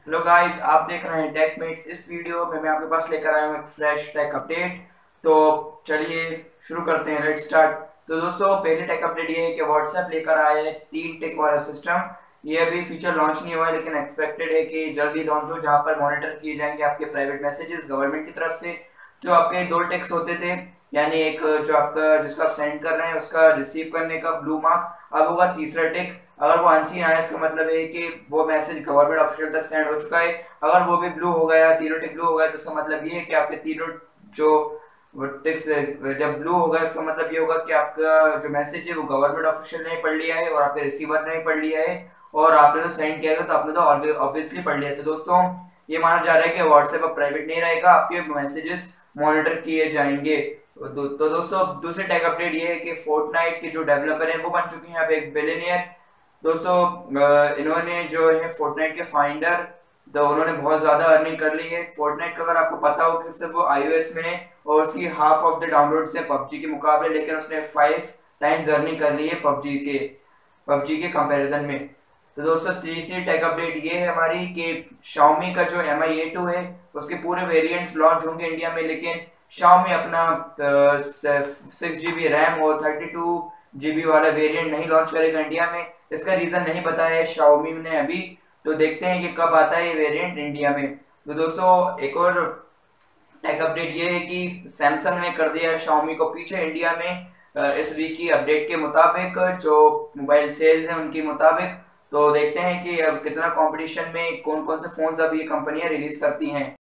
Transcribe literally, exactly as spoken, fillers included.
Hello guys, आप देख रहे हैं टेक मेट्स। इस वीडियो में मैं आपके पास लेकर आया हूँ एक फ्रेश टेक अपडेट। तो चलिए शुरू करते हैं, लेट्स स्टार्ट। तो दोस्तों, पहले टेक अपडेट ये है कि व्हाट्सएप लेकर आया है तीन टिक वाला सिस्टम। ये अभी फीचर लॉन्च नहीं हुआ है, लेकिन एक्सपेक्टेड है कि जल्दी लॉन्च हो, जहाँ पर मॉनिटर किए जाएंगे आपके प्राइवेट मैसेजेस गवर्नमेंट की तरफ से। जो आपके दो टेक्स होते थे, यानी एक जो आपका जिसको आप सेंड कर रहे हैं उसका रिसीव करने का ब्लू मार्क, अब होगा तीसरा टिक। अगर वो अनसीन आया, इसका मतलब है कि वो मैसेज गवर्नमेंट ऑफिशियल तक सेंड हो चुका है। अगर वो भी ब्लू हो गया, तीनों टिक ब्लू हो गया, तो इसका मतलब ये है कि आपके तीनों जो टिक्स जब ब्लू होगा, इसका मतलब ये होगा कि आपका जो मैसेज है वो गवर्नमेंट ऑफिशियल ने पढ़ लिया है और आपके रिसीवर ने पढ़ लिया है। और आपने तो सेंड किया है तो आपने तो ऑब्वियसली पढ़ लिया है। तो दोस्तों, ये माना जा रहा है कि व्हाट्सएप अब प्राइवेट नहीं रहेगा, आपके मैसेजेस मॉनिटर किए जाएंगे। तो, दो, तो दोस्तों, दूसरी टेक अपडेट ये है कि फोर्टनाइट के जो डेवलपर हैं वो बन चुके हैं अब एक बिलियनियर। दोस्तों, अ, इन्होंने जो है फोर्टनाइट के फाइंडर, तो उन्होंने बहुत ज्यादा अर्निंग कर ली है। फोर्टनाइट का अगर आपको पता हो कि सिर्फ वो आईओएस में है और उसकी हाफ ऑफ द डाउनलोड है पबजी के मुकाबले, लेकिन उसने फाइव टाइम्स अर्निंग कर ली है पबजी के पबजी के कंपैरिजन में। तो दोस्तों, तीसरी टेक अपडेट ये है हमारी कि Xiaomi का जो एम आई ए टू है उसके पूरे वेरिएंट्स लॉन्च होंगे इंडिया में, लेकिन Xiaomi अपना सिक्स जी बी रैम और थर्टी टू जी बी वाला वेरिएंट नहीं लॉन्च करेगा इंडिया में। इसका रीजन नहीं पता है Xiaomi ने अभी। तो देखते हैं कि कब आता है ये वेरिएंट इंडिया में। तो दोस्तों, एक और टेक अपडेट ये है कि सैमसंग ने कर दिया है Xiaomi को पीछे इंडिया में, अ, इस वीक की अपडेट के मुताबिक, जो मोबाइल सेल्स हैं उनके मुताबिक। तो देखते हैं कि अब कितना कंपटीशन में कौन कौन से फोन्स अब ये कंपनियां रिलीज करती हैं।